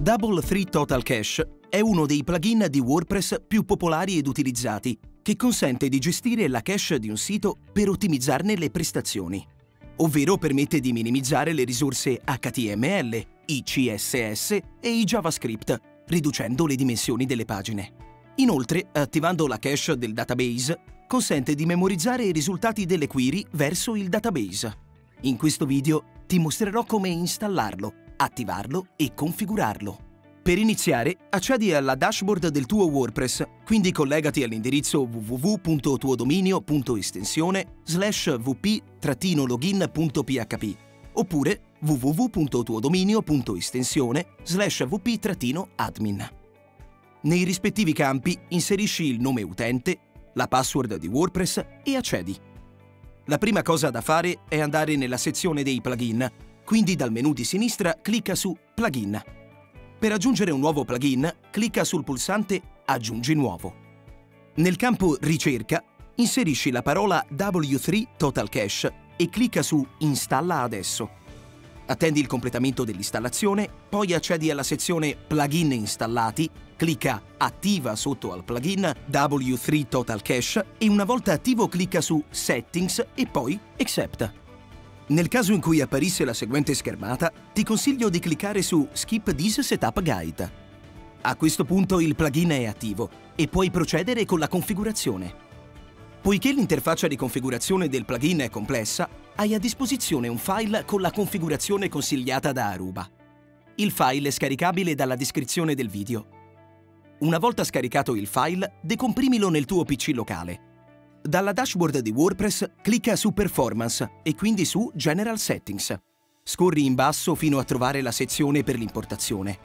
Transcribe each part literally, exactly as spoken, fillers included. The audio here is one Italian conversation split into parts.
Double Three Total Cache è uno dei plugin di WordPress più popolari ed utilizzati, che consente di gestire la cache di un sito per ottimizzarne le prestazioni, ovvero permette di minimizzare le risorse H T M L, i C S S e i JavaScript, riducendo le dimensioni delle pagine. Inoltre, attivando la cache del database, consente di memorizzare i risultati delle query verso il database. In questo video ti mostrerò come installarlo, attivarlo e configurarlo. Per iniziare, accedi alla dashboard del tuo WordPress, quindi collegati all'indirizzo w w w punto tuodominio punto estensione slash v p login punto p h p oppure w w w punto tuodominio punto estensione slash v p admin. Nei rispettivi campi inserisci il nome utente, la password di WordPress e accedi. La prima cosa da fare è andare nella sezione dei plugin, quindi dal menu di sinistra clicca su Plugin. Per aggiungere un nuovo plugin, clicca sul pulsante Aggiungi nuovo. Nel campo Ricerca, inserisci la parola W three Total Cache e clicca su Installa adesso. Attendi il completamento dell'installazione, poi accedi alla sezione Plugin installati, clicca Attiva sotto al plugin W three Total Cache e una volta attivo clicca su Settings e poi Accept. Nel caso in cui apparisse la seguente schermata, ti consiglio di cliccare su Skip this Setup Guide. A questo punto il plugin è attivo e puoi procedere con la configurazione. Poiché l'interfaccia di configurazione del plugin è complessa, hai a disposizione un file con la configurazione consigliata da Aruba. Il file è scaricabile dalla descrizione del video. Una volta scaricato il file, decomprimilo nel tuo P C locale. Dalla dashboard di WordPress clicca su Performance e quindi su General Settings. Scorri in basso fino a trovare la sezione per l'importazione.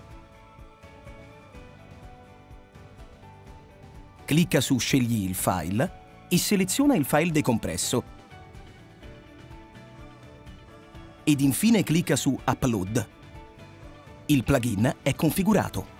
Clicca su Scegli il file e seleziona il file decompresso. Ed infine clicca su Upload. Il plugin è configurato.